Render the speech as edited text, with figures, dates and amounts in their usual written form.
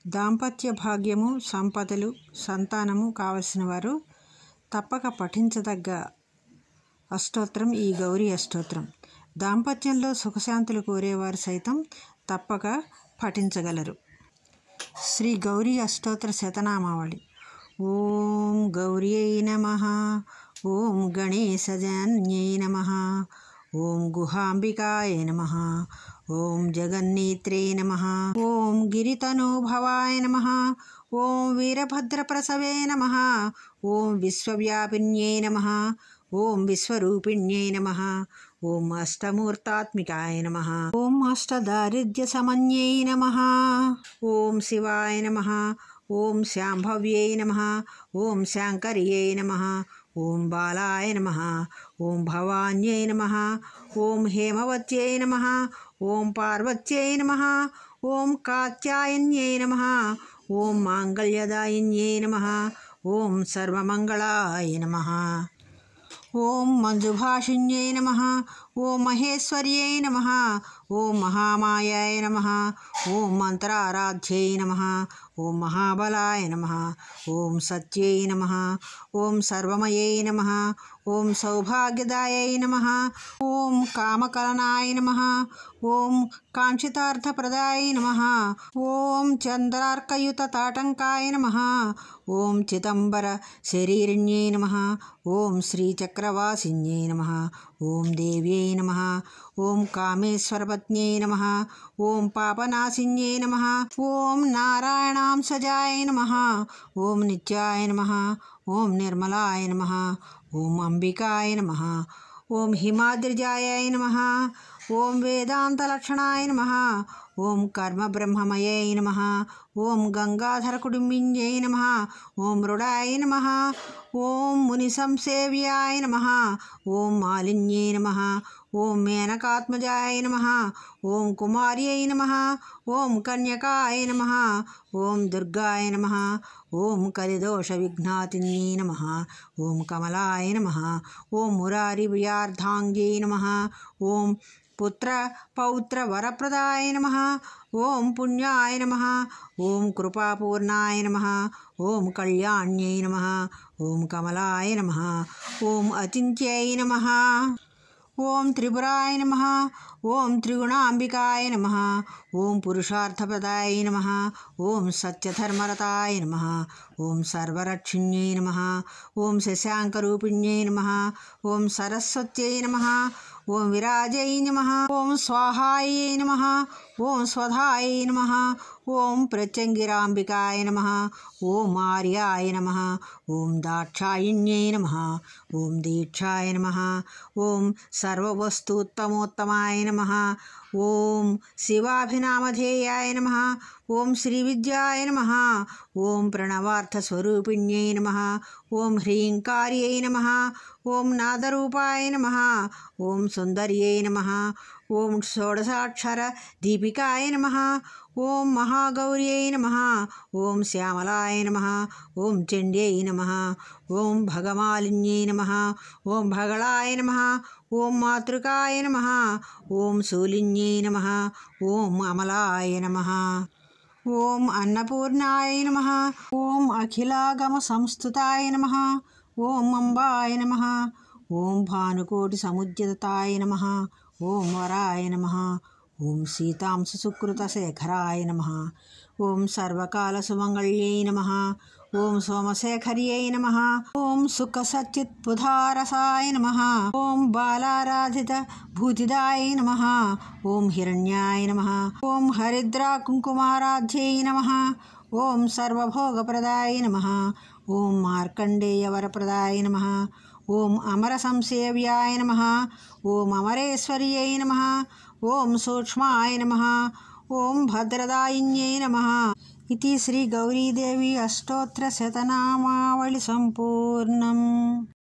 దాంపత్య భాగ్యము, సంపదలు, సంతానము కావలసిన వారు తప్పక పఠించదగ్గ అష్టోత్తరం ఈ గౌరీ అష్టోత్తరం. దాంపత్యంలో సుఖశాంతులు కోరేవారు సైతం తప్పక పఠించగలరు. శ్రీ గౌరీ అష్టోత్తర శతనామావళి. ఓం గౌర్యై నమః. ఓం గణేశజనన్యై నమః. ఓం గుహాంబికాయ నమః. ఓం జగన్నేత్రే నమః. ఓం గిరితనూభవాయ నమః. ఓం వీరభద్రప్రసవే నమః. ఓం విశ్వవ్యాపిన్యై నమః. ఓం విశ్వరూపిణ్యై నమః. ఓం అష్టమూర్తాత్మికాయ నమః. ఓం అష్టదారిద్ర్యసమన్యై నమః. ఓం శివాయ నమః. ఓం శాంభవ్యై నమః. ఓం శాంకర్యై నమః. ఓం బాలాయ నమః. ఓం భవాన్యై నమః. ఓం హేమవత్యై నమః. ఓం పార్వత్యై నమః. ఓం కాత్యాయన్యై నమః. ఓం మాంగళ్యదాయిన్యై నమః. ఓం సర్వమంగళాయ నమః. ఓం మంజుభాషిణ్యై నమః. ఓం మహేశ్వర్యై నమః. ఓం మహామాయాయ నమః. ఓం మంత్రారాధ్యై నమః. ఓం మహాబలాయ నమః. ఓం సత్యై నమః. ఓం సర్వమయై నమః. ఓం సౌభాగ్యదాయై నమః. ఓం కామకలనాయ నమః. ఓం కాంక్షితార్థప్రదాయ నమః. ఓం చంద్రార్కయుత తాటంకాయ నమః. ఓం చిదంబర శరీరిణ్యై నమః. ఓం శ్రీచక్రవాసిన్యై నమః. ఓం దేవ్యై నమః. ఓం కామేశ్వరపత్న్యై నమః. ఓం పాపనాశిన్యై నమః. ఓం నారాయణాంశజాయ నమః. ఓం నిత్యాయ నమః. ఓం నిర్మలాయ నమః. ఓం అంబికాయ నమః. ఓం హిమాద్రిజాయ నమః. ఓం వేదాంతలక్షణాయ నమః. ఓం కర్మబ్రహ్మమయై నమః. ఓం గంగాధరకుటుంబిన్యై నమః. ఓం మృడాయ నమః. ఓం మునిసంసేవ్యాయ నమః. ఓం మాలిన్యై నమః. ఓం మేనకాత్మజాయ నమః. ఓం కుమార్యై నమః. ఓం కన్యకాయ నమః. ఓం దుర్గాయ నమః. ఓం కలిదోష విఘ్నాతిన్యై నమః. ఓం కమలాయ నమః. ఓం మురారి వ్యార్థాంగ్యై నమః. ఓం పుత్ర పౌత్ర వరప్రదాయ నమః. ఓం పుణ్యాయ నమః. ఓం కృపాపూర్ణాయ నమః. ఓం కళ్యాణ్యై నమః. ఓం కమలాయ నమః. ఓం అచింత్యై నమః. ఓం త్రిపురాయ నమః. ఓం త్రిగుణాంబికాయ నమః. ఓం పురుషార్థప్రదాయ నమః. ఓం సత్యధర్మరతాయ నమః. ఓం సర్వరక్షిణ్యై నమః. ఓం శశాంకరూపిణ్యై నమః. ఓం సరస్వత్యై నమః. ఓం విరాజై నమః. ఓం స్వాహాయై నమః. ఓం స్వధాయై నమః. ఓం ప్రత్యంగిరాంబికాయ నమః. ఓం ఆర్యాయ నమః. ఓం దాక్షాయిణ్యై నమః. ఓం దీక్షాయ నమః. ఓం సర్వవస్తూత్తమోత్తమాయ నమః. ఓం శివాభినామధేయాయ నమః. ఓం శ్రీవిద్యాయ నమః. ఓం ప్రణవార్థస్వరూపిణ్యై నమః. ఓం హ్రీంకార్యై నమః. ఓం నాదరూపాయ నమః. ఓం సుందర్యై నమః. ఓం షోడశాక్షర దీపికాయ నమః. ఓం మహాగౌర్యై నమః. ఓం శ్యామలాయ నమః. ఓం చండ్యై నమః. ఓం భగమాలిన్యై నమః. ఓం భగళాయ నమః. ఓం మాతృకాయ నమః. ఓం శూలిన్యై నమః. ఓం అమలాయ నమః. ఓం అన్నపూర్ణాయ నమః. ఓం అఖిలాగమ సంస్థుతాయ నమః. ఓం అంబాయ నమః. ఓం భానుకోటి సముద్యతాయ నమః. ఓం వరాయ నమః. ఓం సీతాంశు సుకృత శేఖరాయ నమః. ఓం సర్వకాల సుమంగళ్యై నమః. ఓం సోమశేఖర్యై నమః. ఓం సుఖ సచ్చిత్పుధారసాయ నమః. ఓం బాలారాధిత భూతిదాయ నమః. ఓం హిరణ్యాయ నమః. ఓం హరిద్రా కుంకుమారాధ్యై నమః. ఓం సర్వభోగప్రదాయ నమః. ఓం మార్కండేయ వరప్రదాయ నమః. ఓం అమర సంసేవ్యాయ నమః. ఓం అమరేశ్వర్యై నమః. ఓం సూక్ష్మాయ నమః. ఓం భద్రదాయిన్యై నమః. इति श्री गौरीदेवी अष्टोत्तर शतनामावळि सम्पूर्णम्।